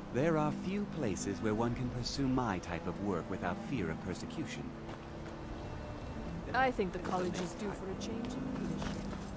There are few places where one can pursue my type of work without fear of persecution. I think the college is due for a change in leadership.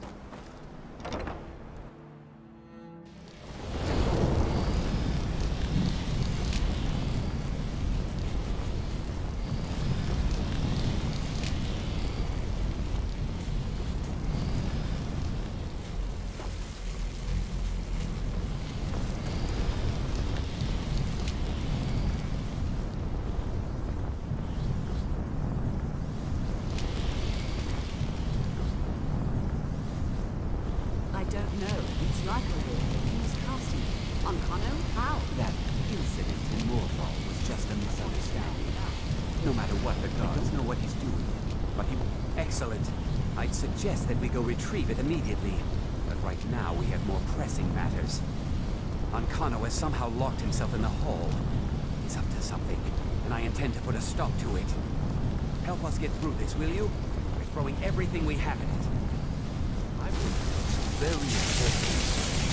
I don't know. It's like a war. He was casting. On Kano? How? That incident in Moorfall was just a misunderstanding. No matter what, the guards know what he's doing. But he... Excellent. I'd suggest that we go retrieve it immediately. But right now, we have more pressing matters. Ankano has somehow locked himself in the hall. He's up to something, and I intend to put a stop to it. Help us get through this, will you? We're throwing everything we have in it. I will... Very important.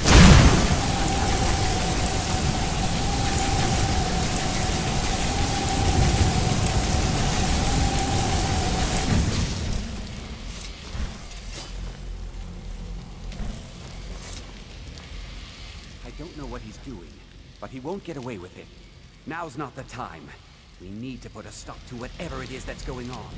I don't know what he's doing, but he won't get away with it. Now's not the time. We need to put a stop to whatever it is that's going on.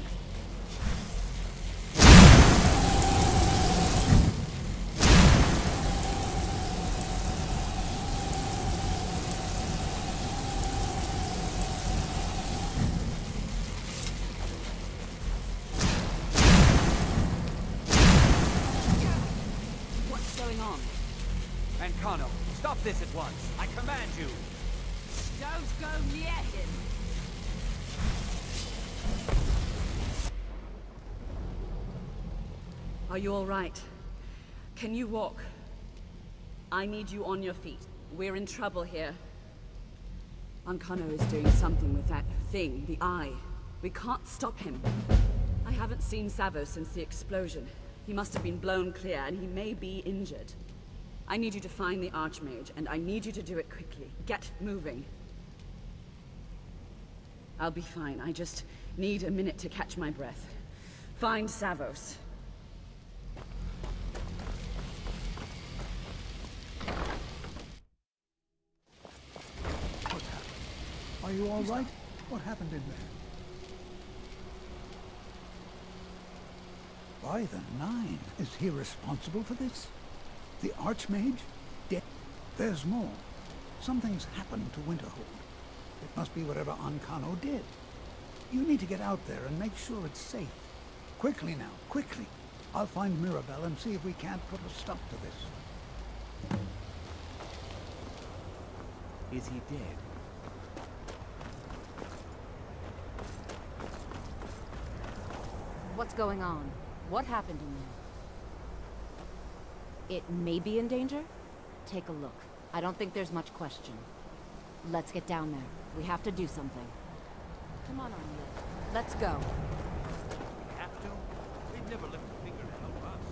What's going on? Ankano, stop this at once. I command you. Don't go near him! Are you all right? Can you walk? I need you on your feet. We're in trouble here. Ankano is doing something with that thing, the eye. We can't stop him. I haven't seen Savo since the explosion. He must have been blown clear, and he may be injured. I need you to find the Archmage, and I need you to do it quickly. Get moving. I'll be fine. I just need a minute to catch my breath. Find Savos. What's happened? Are you all right? What happened in there? By the Nine, is he responsible for this? The Archmage? Dead? There's more. Something's happened to Winterhold. It must be whatever Ankano did. You need to get out there and make sure it's safe. Quickly now, quickly. I'll find Mirabelle and see if we can't put a stop to this. Is he dead? What's going on? What happened in there? It may be in danger? Take a look. I don't think there's much question. Let's get down there. We have to do something. Come on, Arnie. Let's go. We have to? We'd never lift a finger to help us.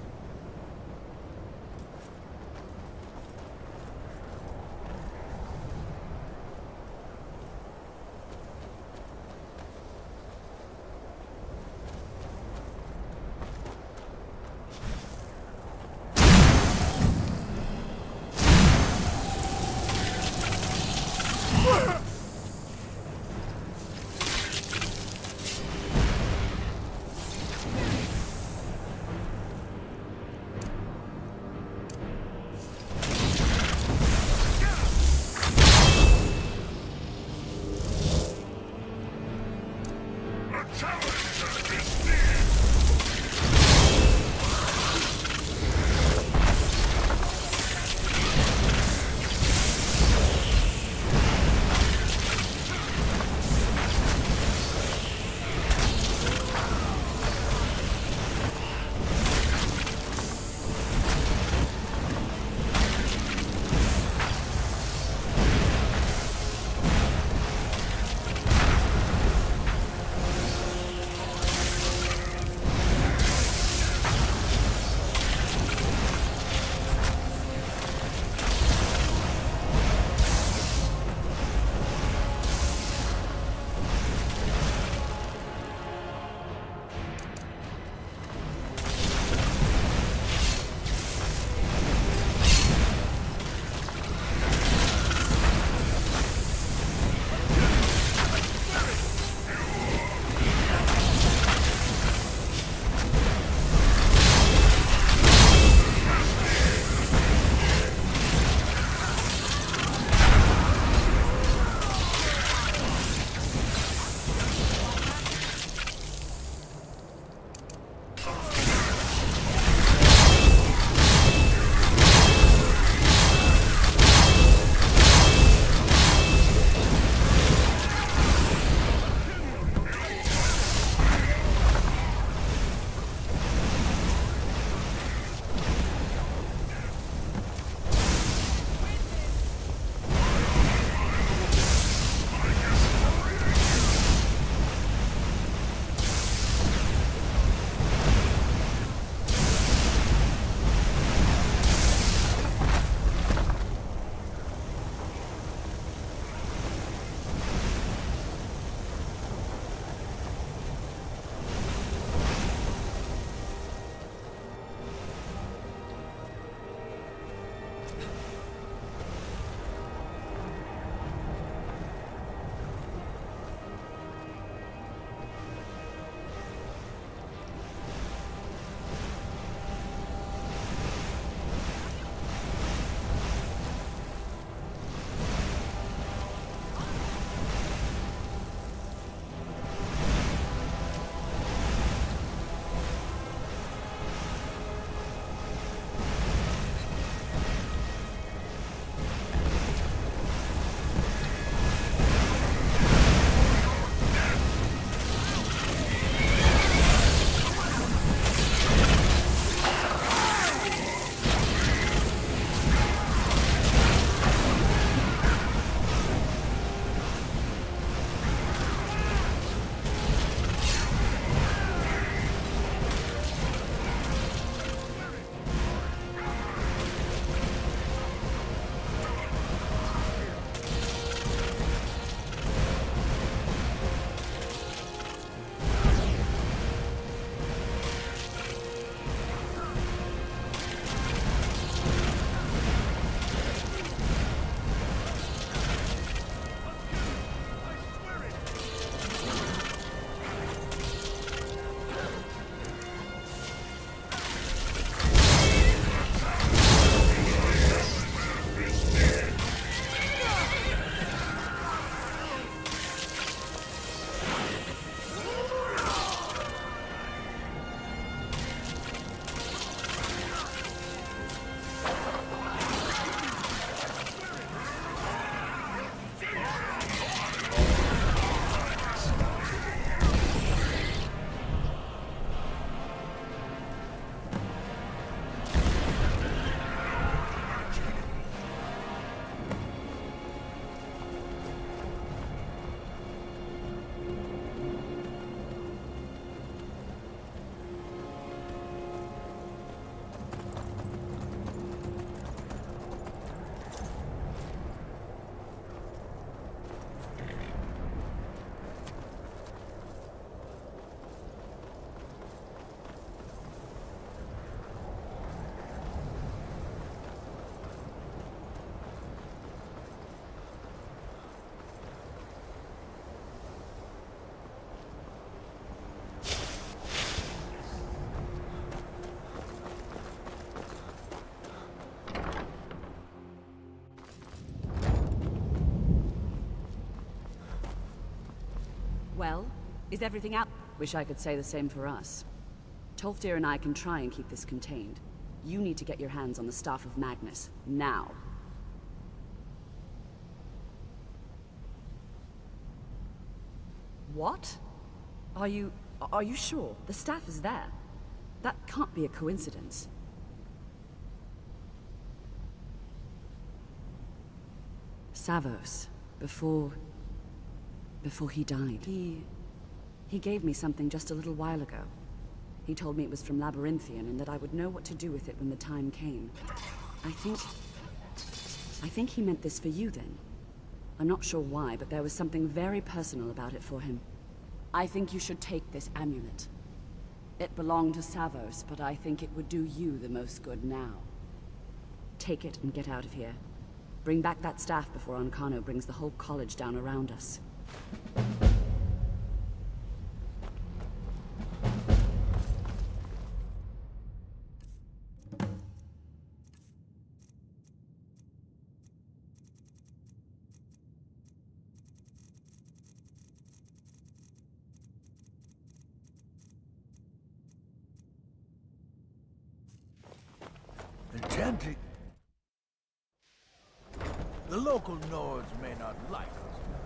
Is everything out? Wish I could say the same for us. Tolfdir and I can try and keep this contained. You need to get your hands on the Staff of Magnus, now. What? Are you sure? The staff is there. That can't be a coincidence. Savos, before he died. He gave me something just a little while ago. He told me it was from Labyrinthian and that I would know what to do with it when the time came. I think he meant this for you then. I'm not sure why, but there was something very personal about it for him. I think you should take this amulet. It belonged to Savos, but I think it would do you the most good now. Take it and get out of here. Bring back that staff before Ancano brings the whole college down around us. Enchanting. The local Nords may not like us.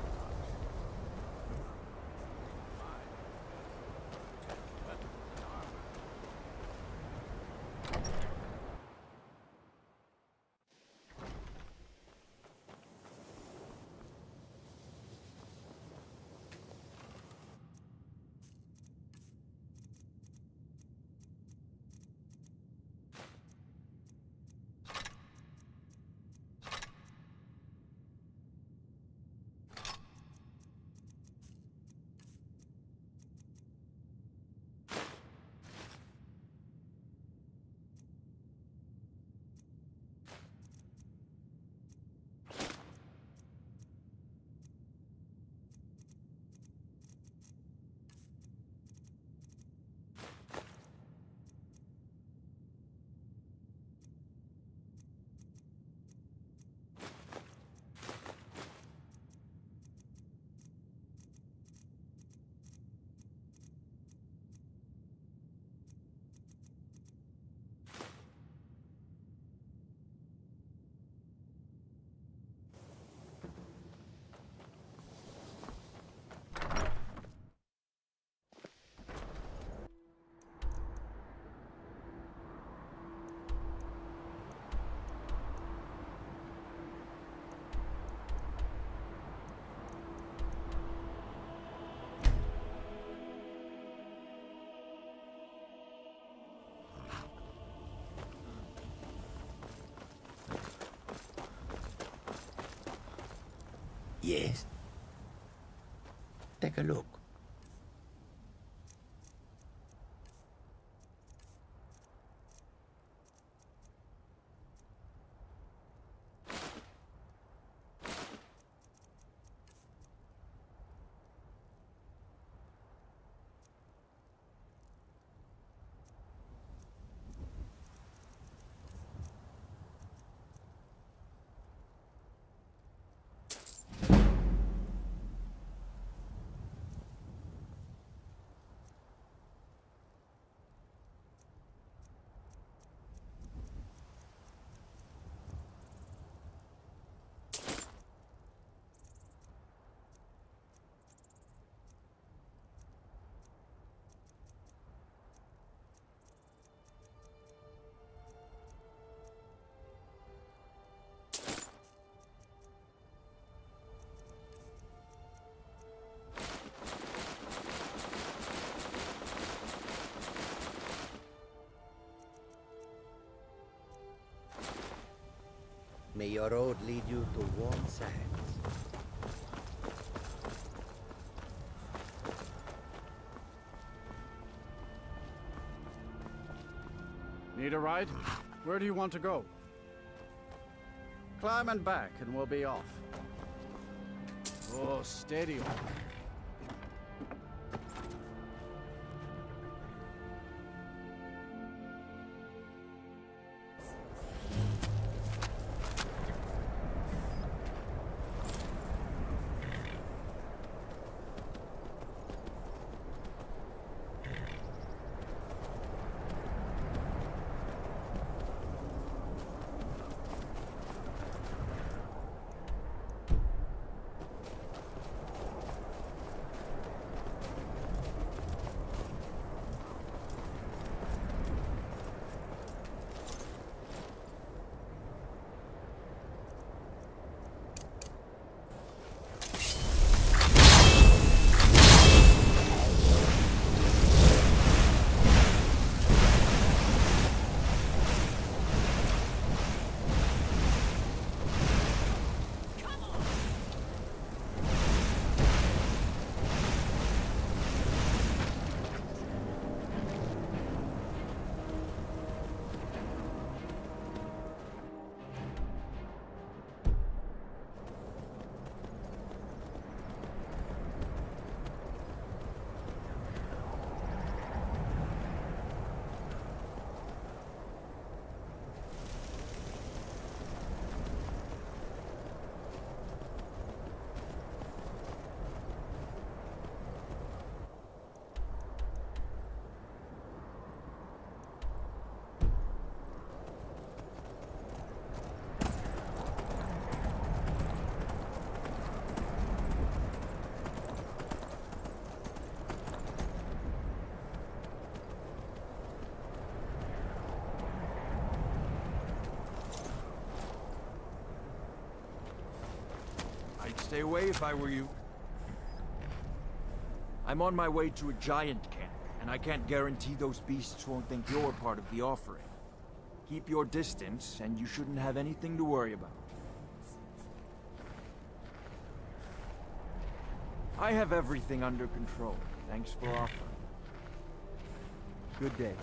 Yes. Take a look. May your road lead you to warm sands. Need a ride? Where do you want to go? Climb and back and we'll be off. Oh, steady on. stay away if I were you. I'm on my way to a giant camp, and I can't guarantee those beasts won't think you're part of the offering. Keep your distance, and you shouldn't have anything to worry about. I have everything under control. Thanks for offering. Good day.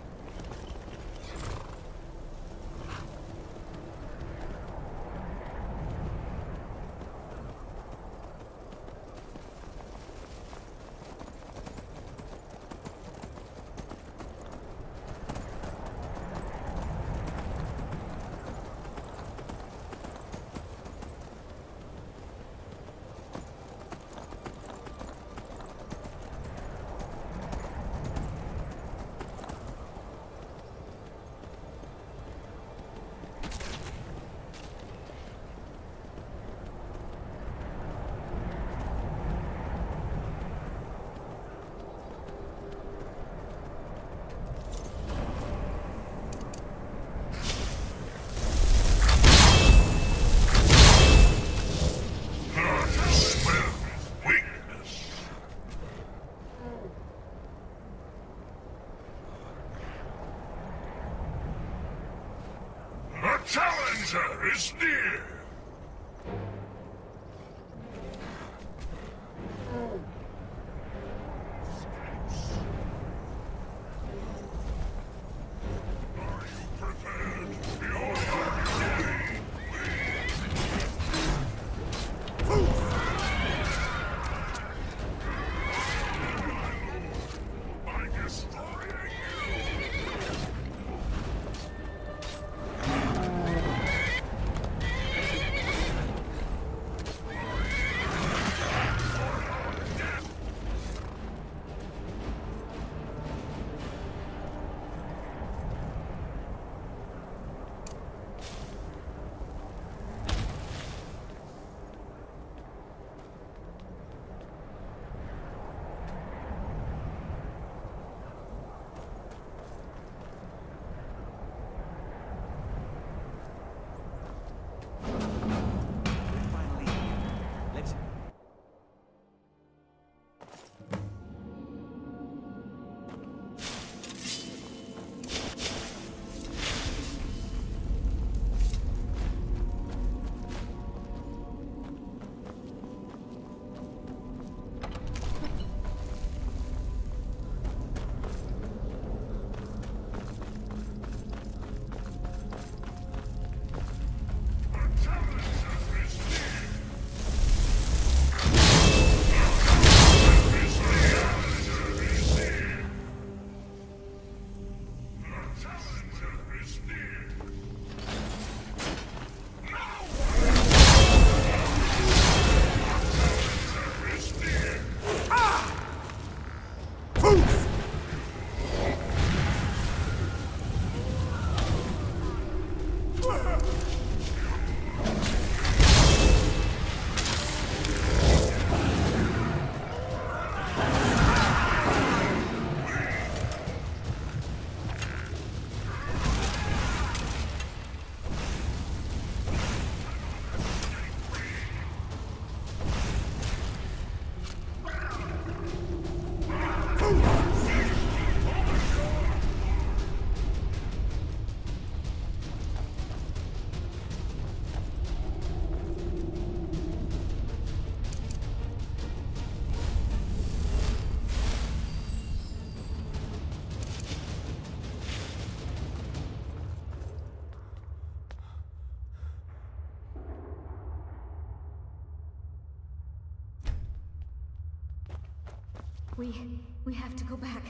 Challenger is near! Are you prepared? Your by destroying you! We have to go back.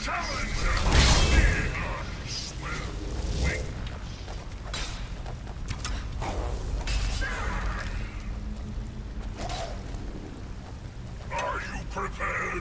Are you prepared?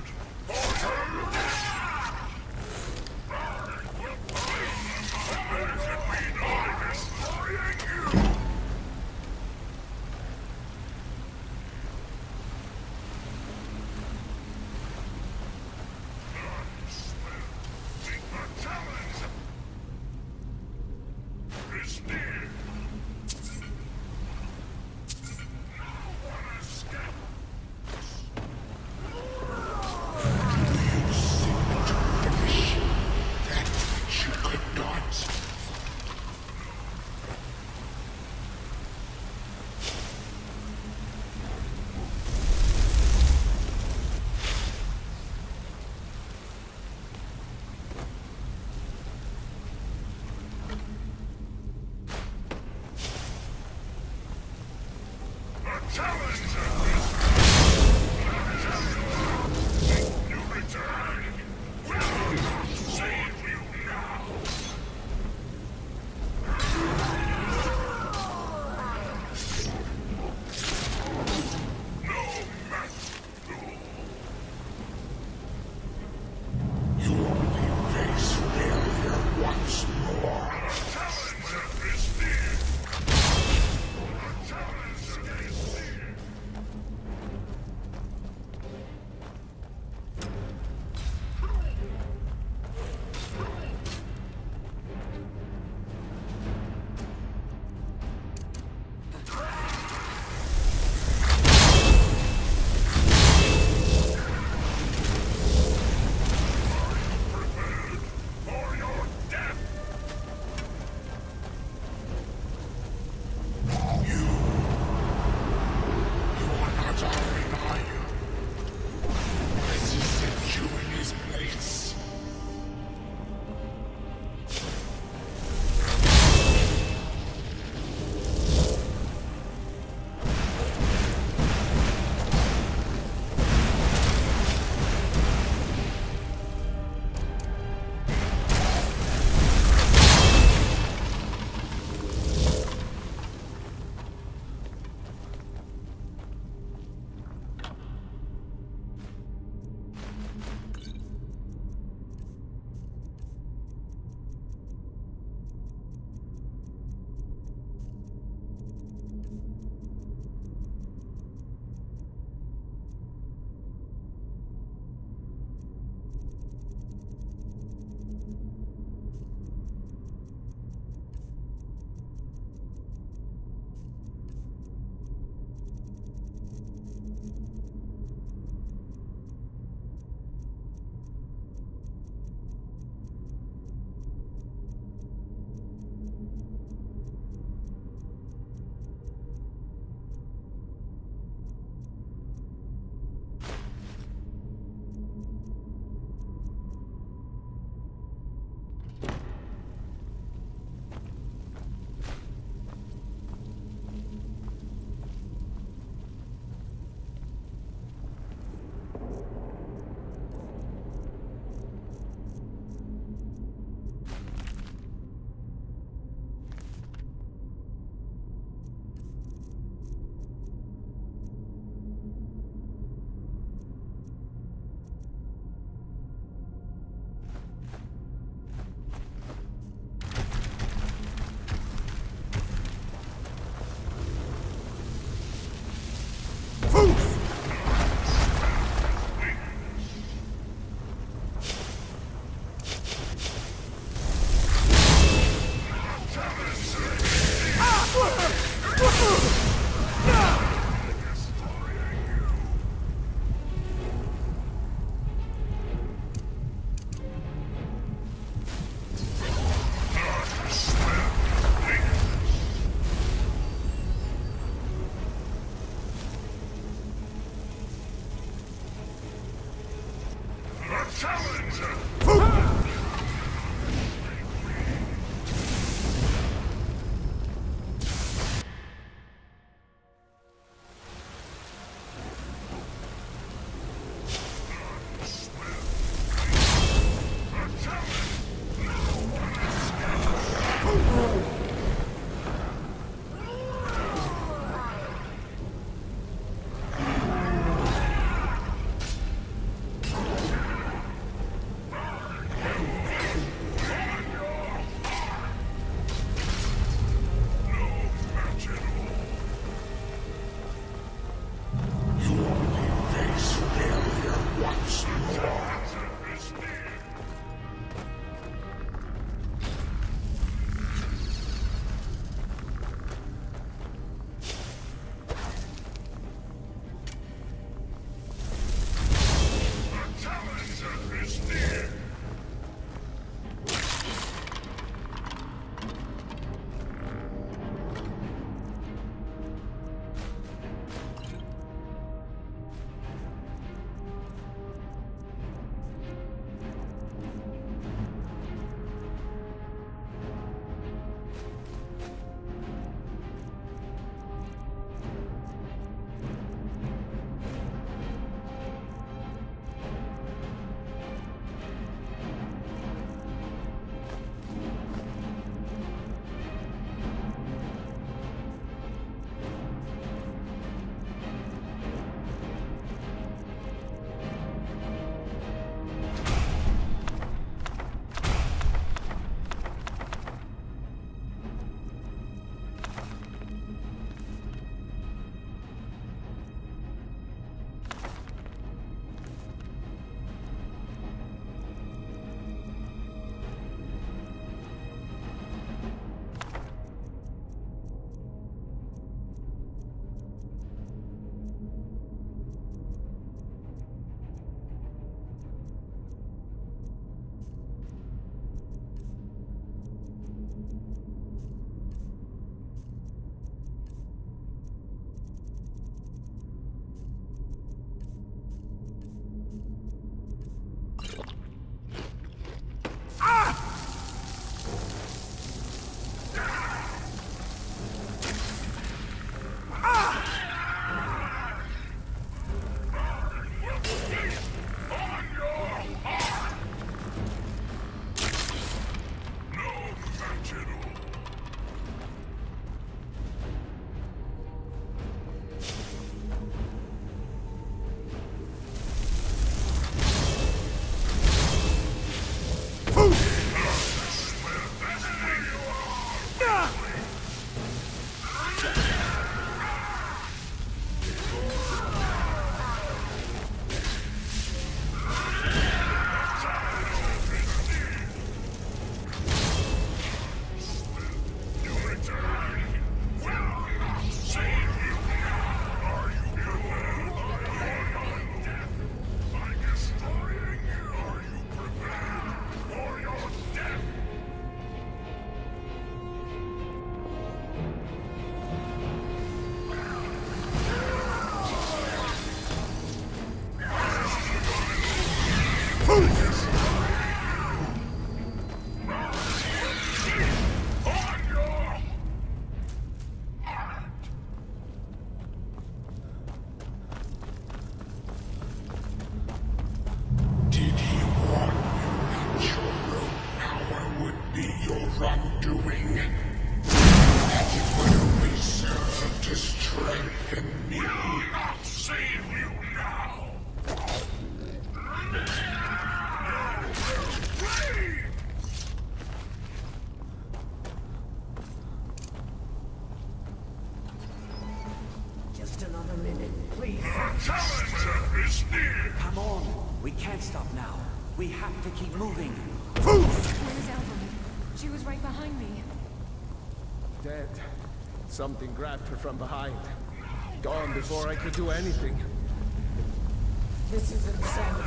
can't stop now. We have to keep moving. Where's Evelyn? She was right behind me. Dead. Something grabbed her from behind. Gone before I could do anything. This is insanity.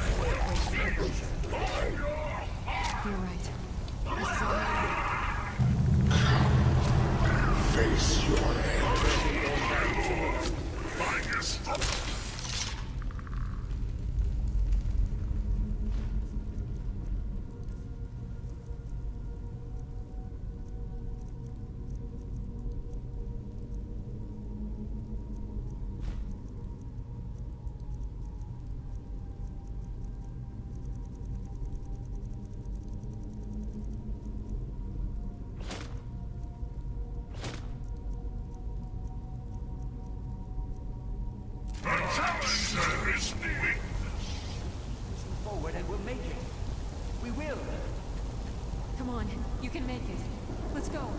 You're right. This is all Face your end. Find your stuff. Forward and we'll make it. We will. Come on, you can make it. Let's go.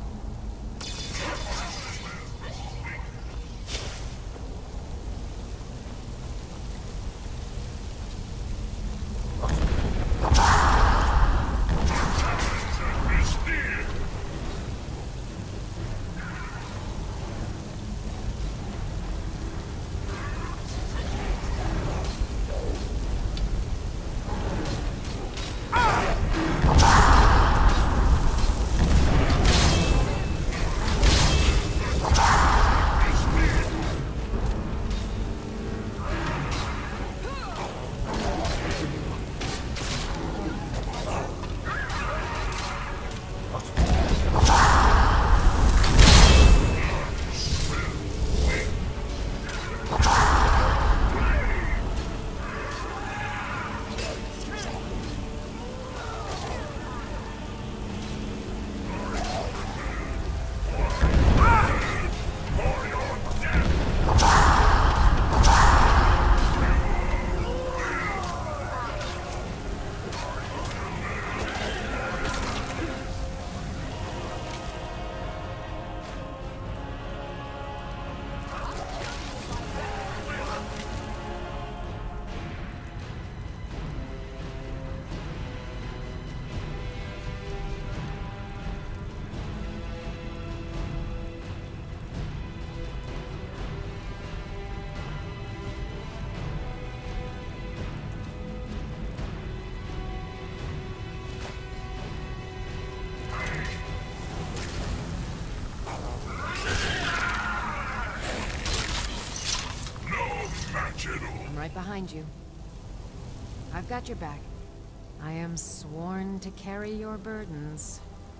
I'm right behind you. I've got your back. I am sworn to carry your burdens.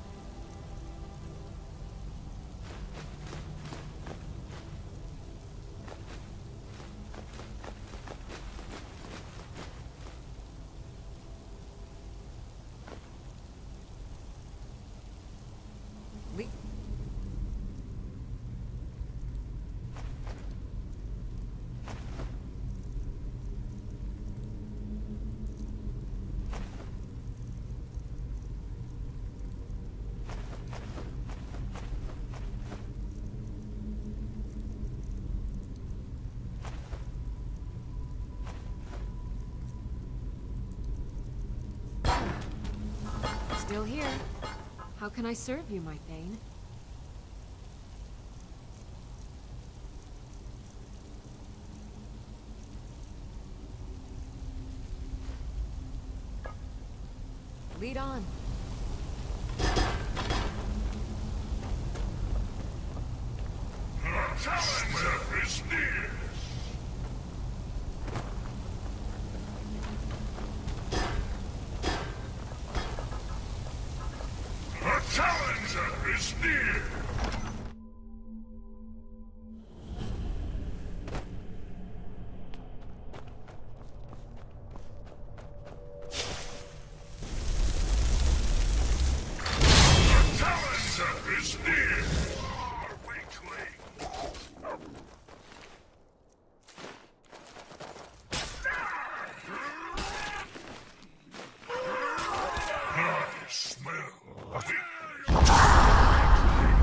Still here. How can I serve you, my Thane? Lead on. The challenger is near. The challenger is near. The challenger is near. Weakling. I smell.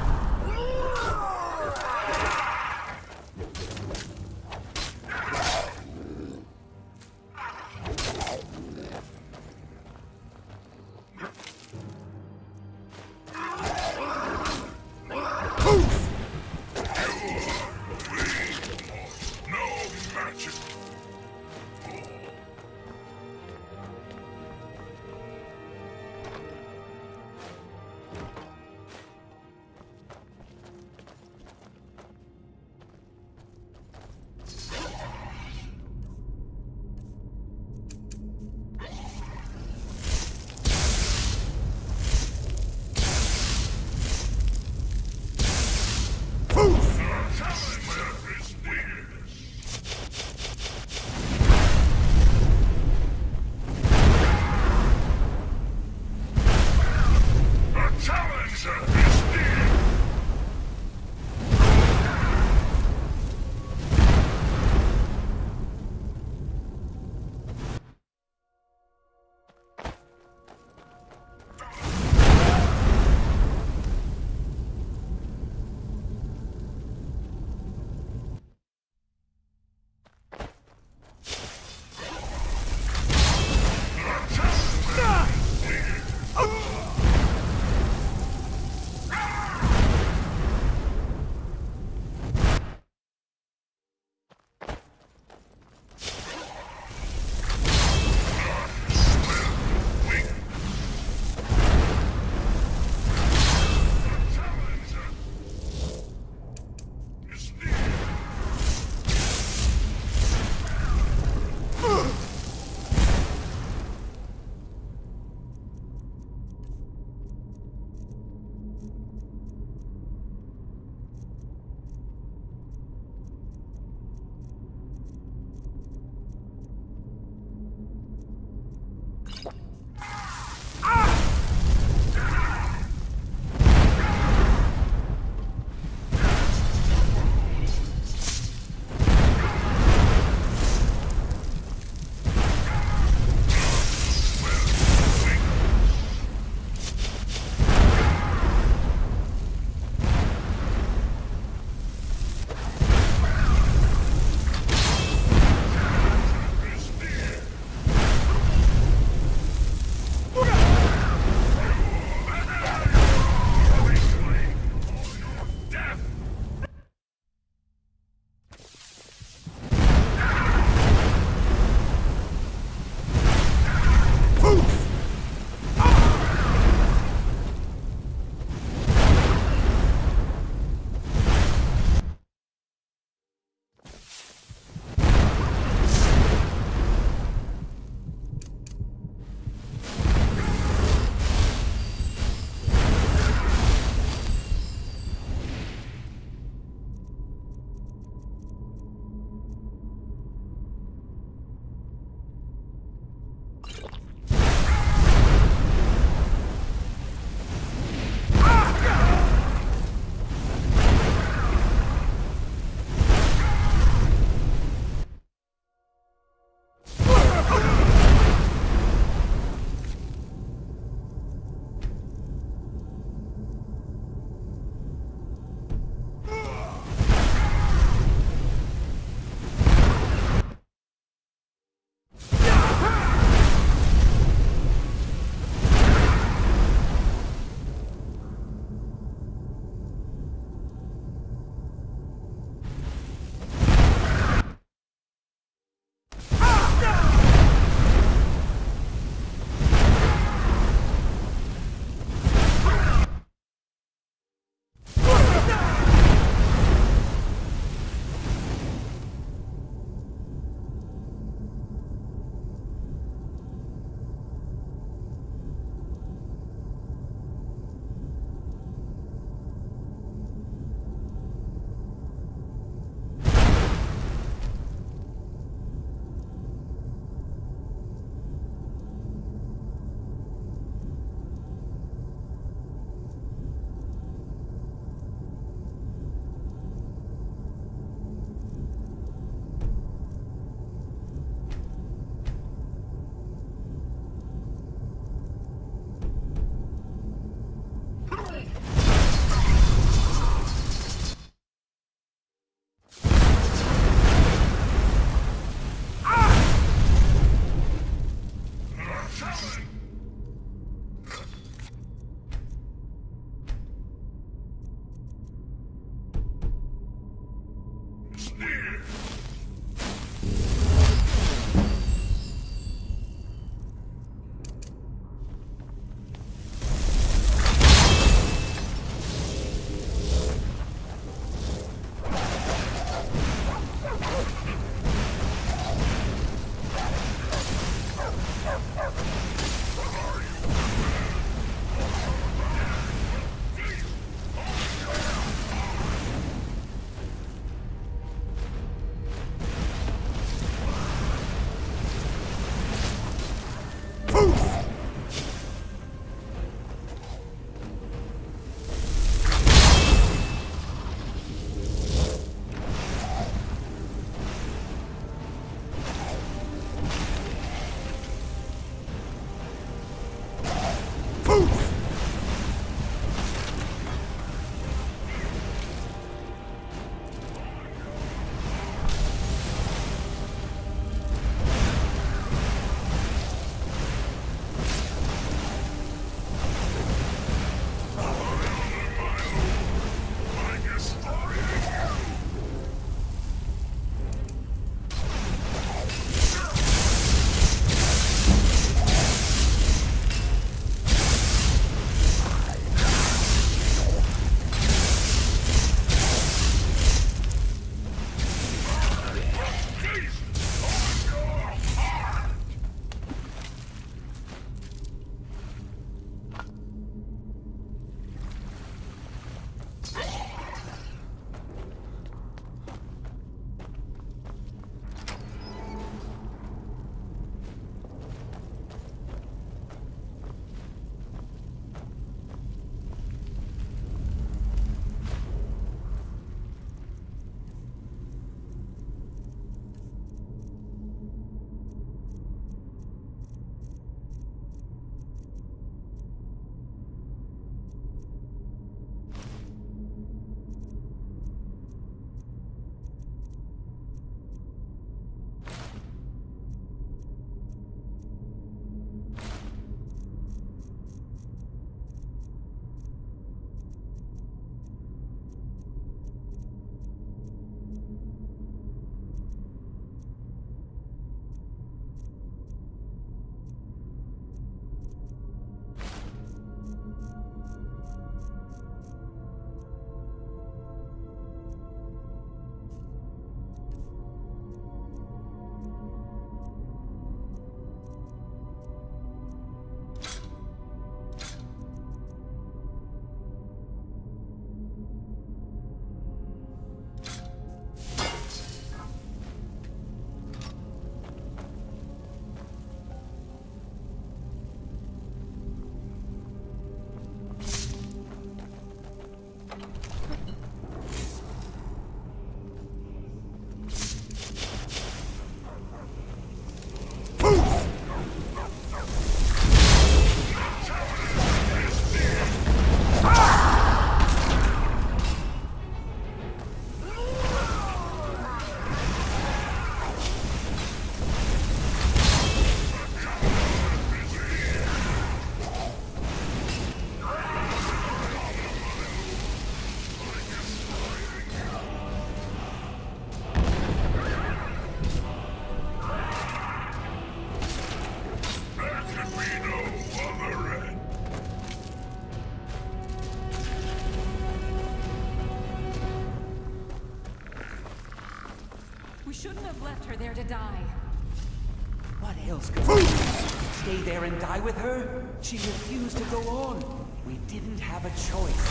her there to die. What else could we do? Stay there and die with her? She refused to go on. We didn't have a choice.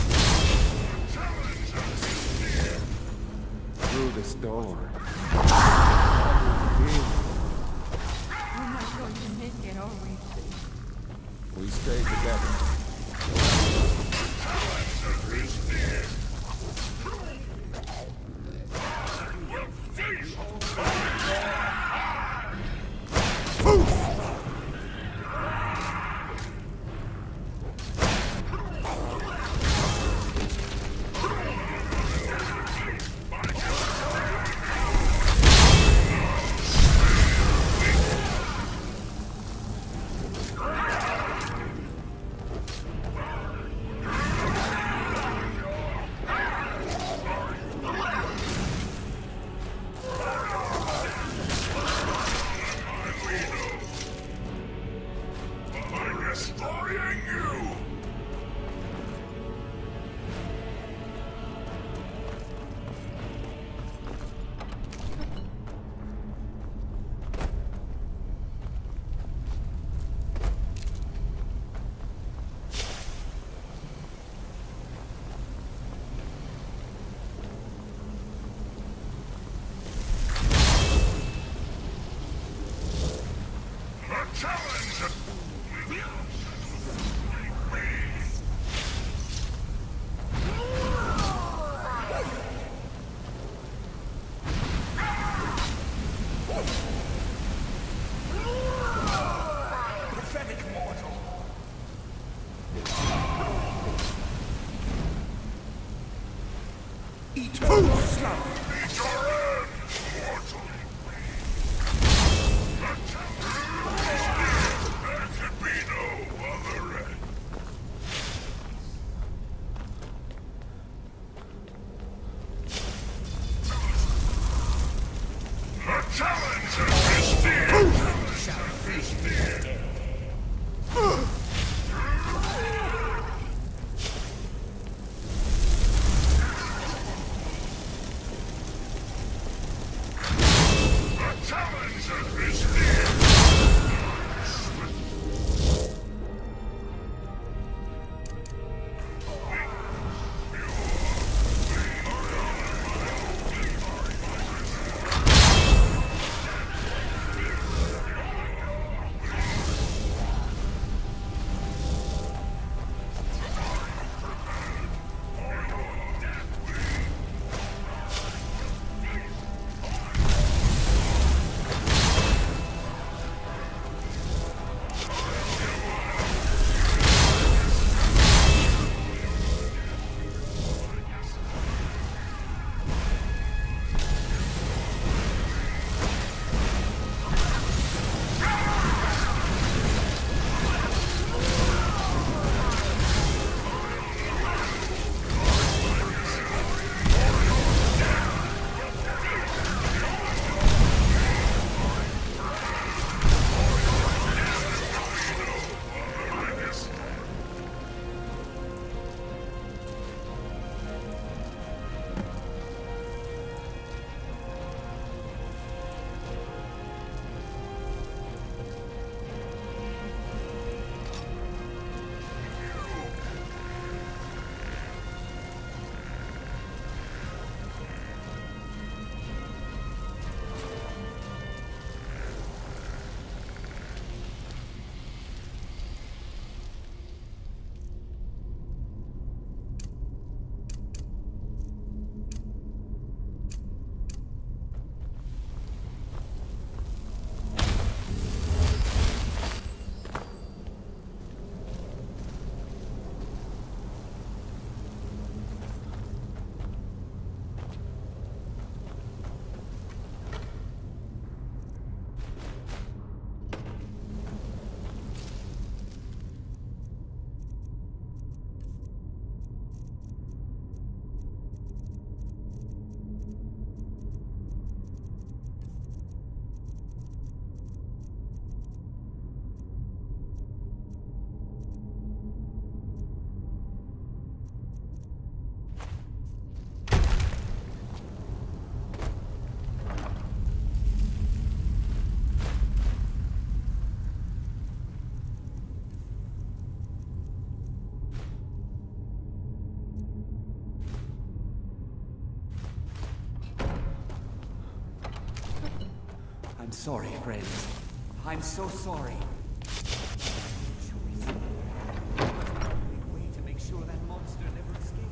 Through this door. We're not going to make it, are we? We stay together. Destroying you! A challenge! Pathetic mortal! Eternal slumber! Meet your end, mortal! There can be no sorry, friends. I'm so sorry. Choice. There was no way to make sure that monster never escaped.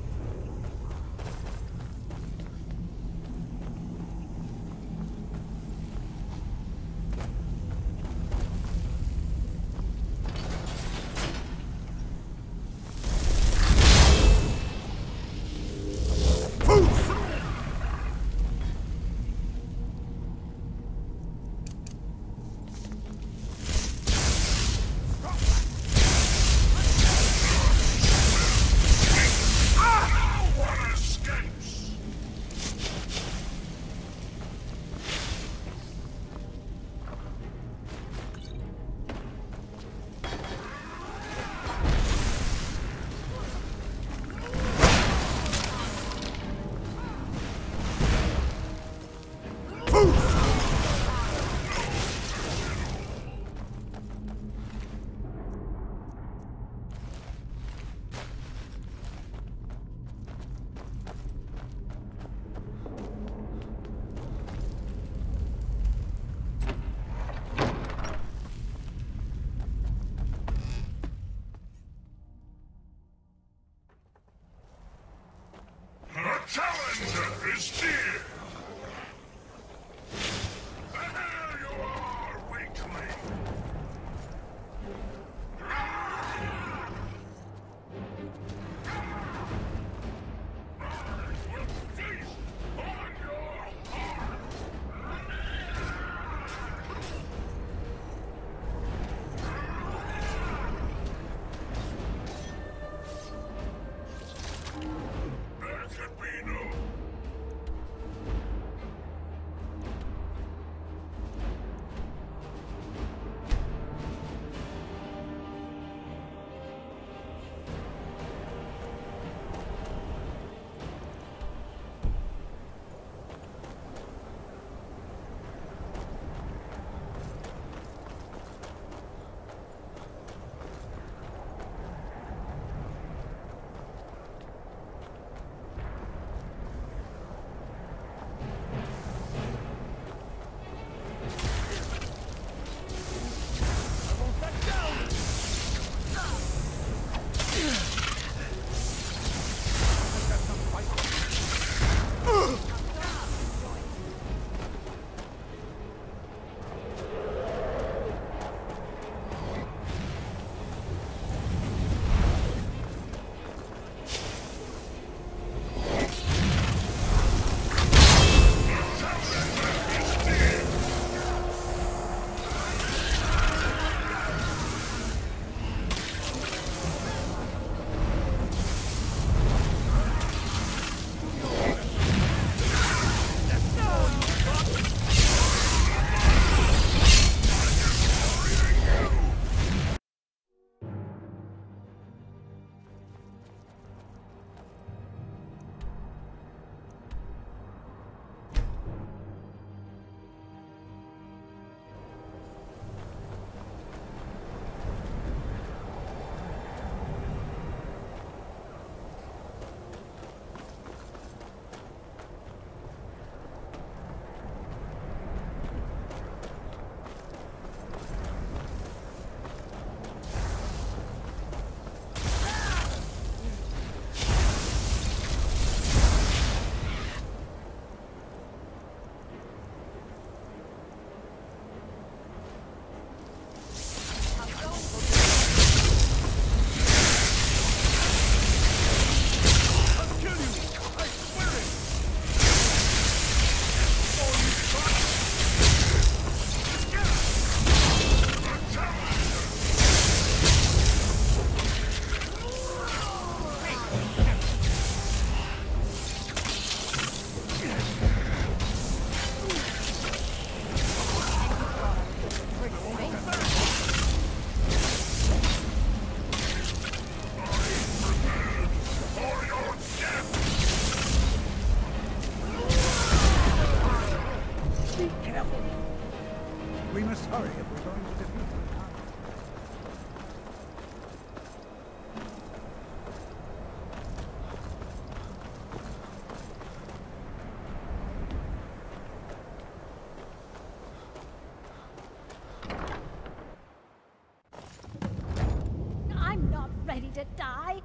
ready to die?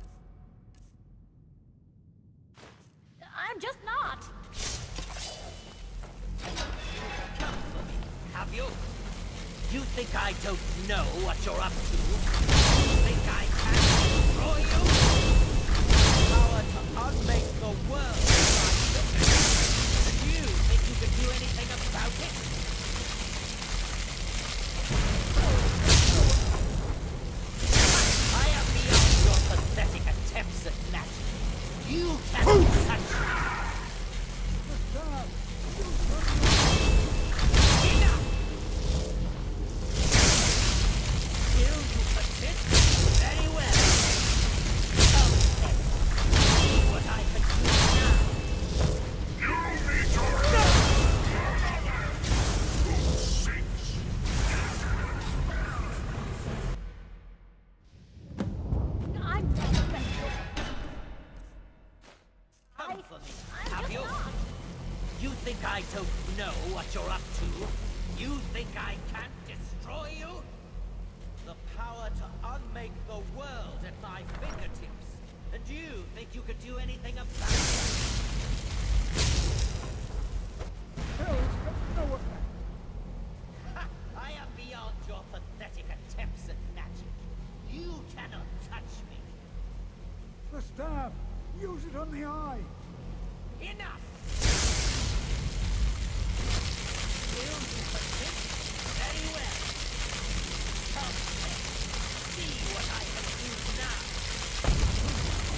I'm just not. Come for me, have you? You think I don't know what you're up to? You think I can destroy you? Power to unmake the world, and you think you can do anything about it? I am beyond your pathetic attempts at magic. You cannot touch me. Enough! Still you persist? Very well. Come then. See what I can do now. You need your I'm not special. Come for me, have you? You think I don't know what you're up to? You think I can't destroy you? The power to unmake the world at my fingertips. And you think you could do anything about it? Ha! I am beyond your pathetic attempts at magic. You cannot touch me. The staff! Use it on the eye! Enough! Still you persist? Very well. Come then. See what I can do now.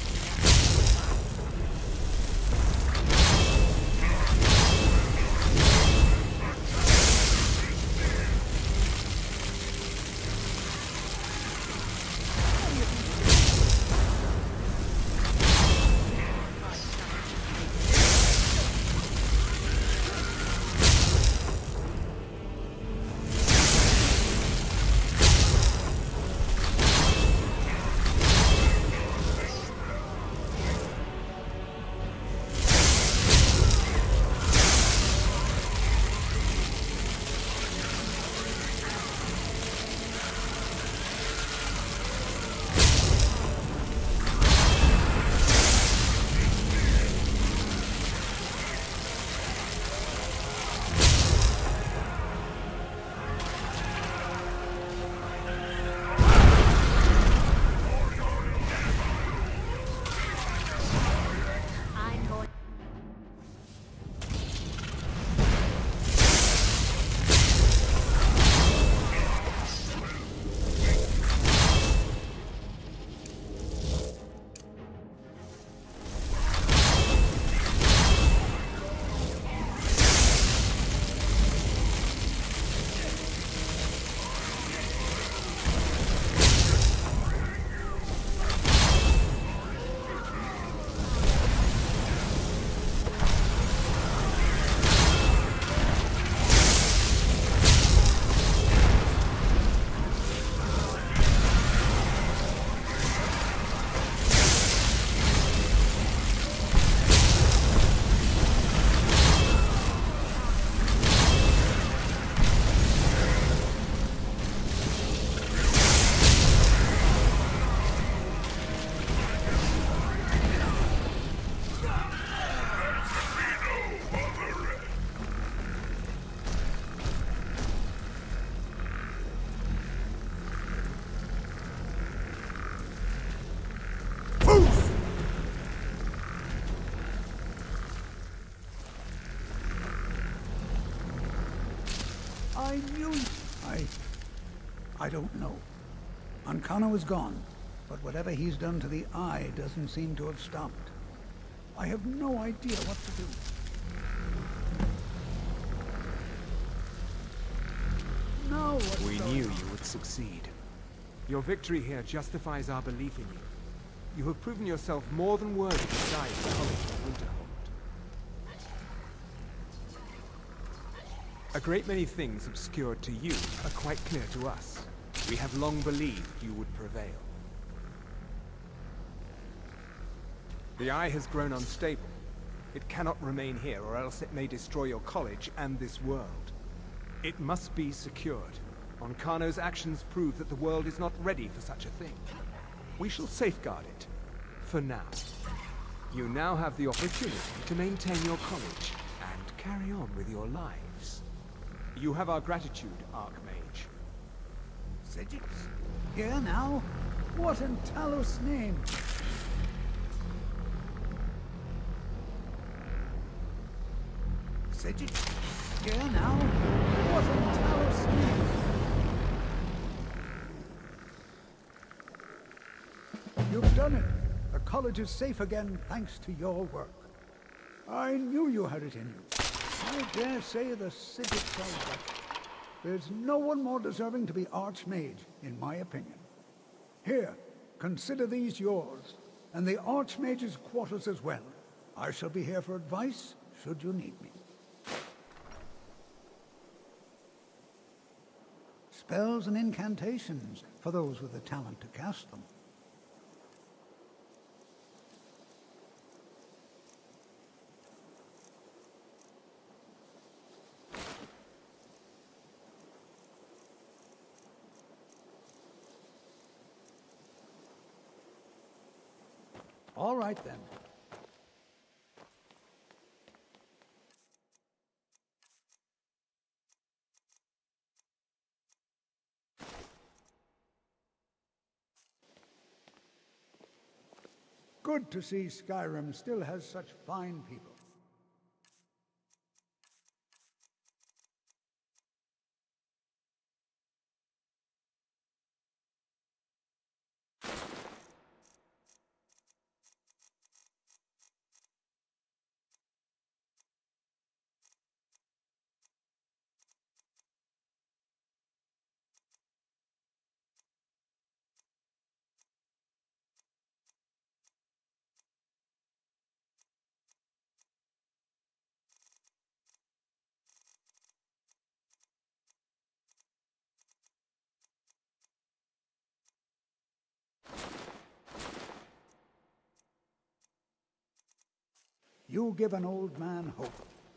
I knew... I don't know. Ancano is gone, but whatever he's done to the Eye doesn't seem to have stopped. I have no idea what to do. Now what's We going knew on? you would succeed. Your victory here justifies our belief in you. You have proven yourself more than worthy to guide the College of Winterhold. A great many things obscured to you are quite clear to us. We have long believed you would prevail. The Eye has grown unstable. It cannot remain here, or else it may destroy your college and this world. It must be secured. Ancano's actions prove that the world is not ready for such a thing. We shall safeguard it. For now. You now have the opportunity to maintain your college and carry on with your lives. You have our gratitude, Archmage. Sejic? Here now? What in Talos' name? Sejic? Here now? What in Talos' name? You've done it. The college is safe again thanks to your work. I knew you had it in you. I dare say the Sejics are right. There's no one more deserving to be Archmage, in my opinion. Here, consider these yours, and the Archmage's quarters as well. I shall be here for advice, should you need me. Spells and incantations, for those with the talent to cast them. All right, then. Good to see Skyrim still has such fine people. You give an old man hope.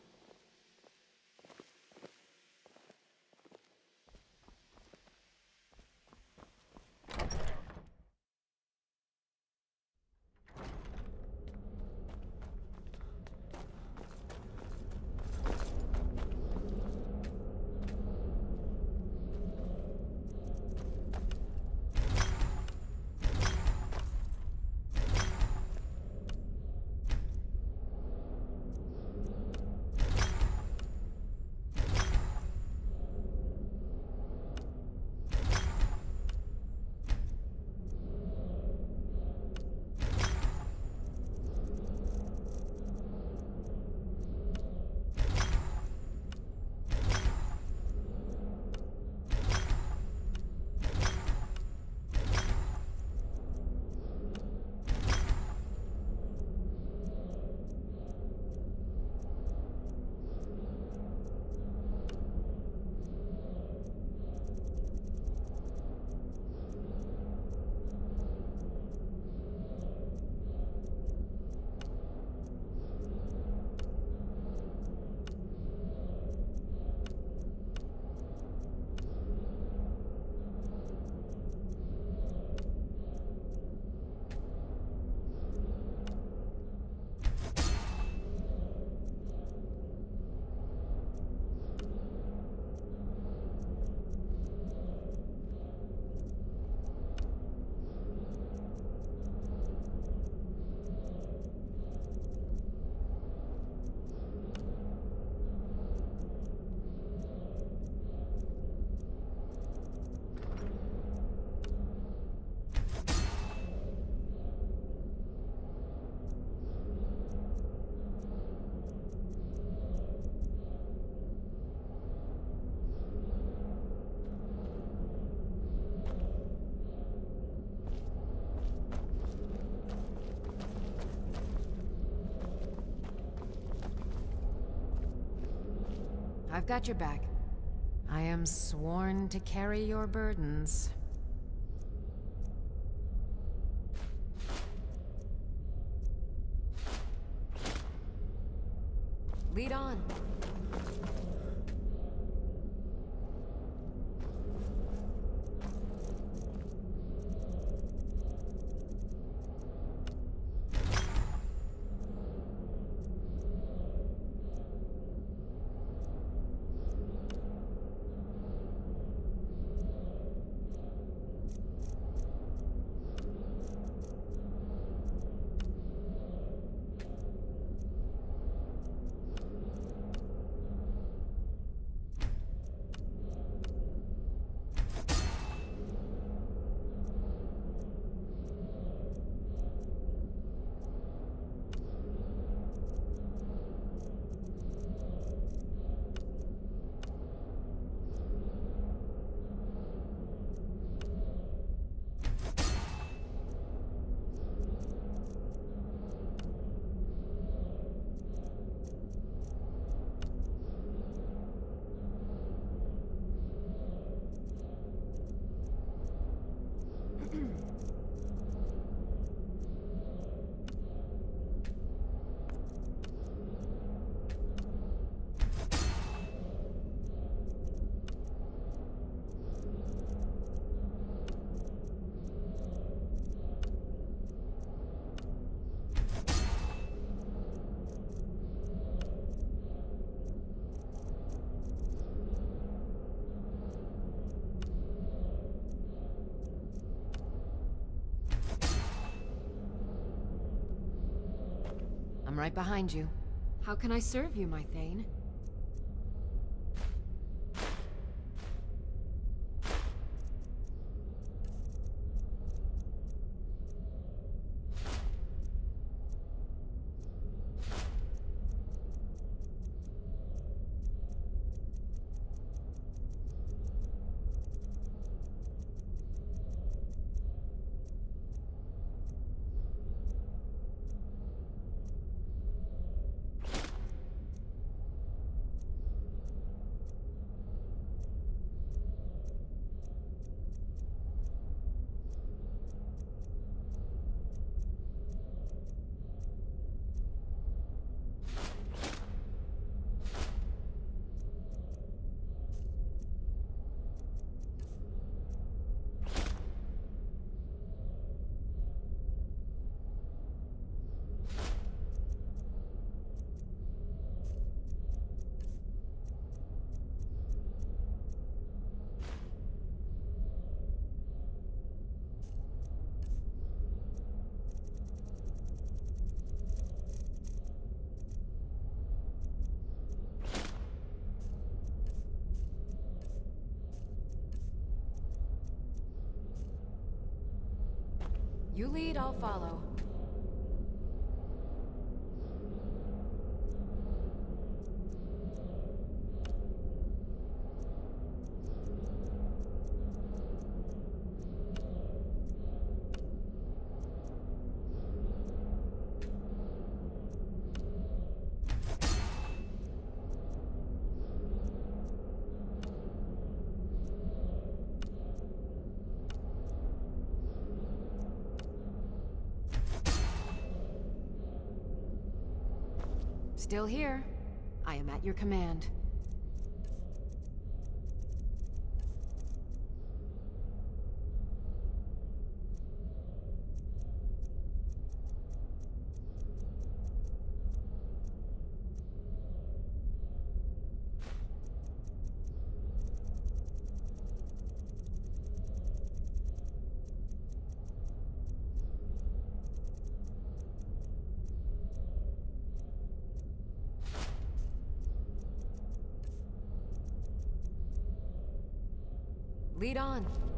I've got your back. I am sworn to carry your burdens. Lead on. I'm right behind you. How can I serve you, my Thane? You lead, I'll follow. Still here. I am at your command. Lead on.